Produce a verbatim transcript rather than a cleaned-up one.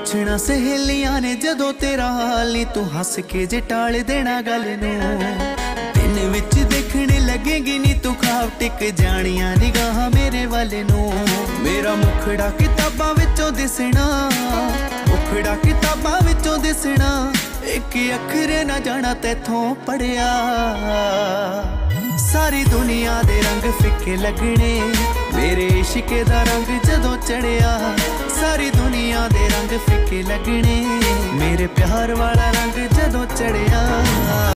पुछना सहेलियां ने जदों तेरा हाल नी, तू हस के जे टाल देना गल नूं। दिन विच देखने लगेगी नी तू खाब टिक जानिया निगाह मेरे वाले नूं। मेरा मुखड़ा किताबां विचों दिसना, मुखड़ा किताबां विचों दिसना, एक अखर ना जाना तैथों पढ़िया। सारी दुनिया दे रंग फिके लगने, मेरे इश्के दा रंग जदों चढ़िया। सारी दुनिया दे रंग फिके लगने, मेरे प्यार वाला रंग जदों चढ़िया।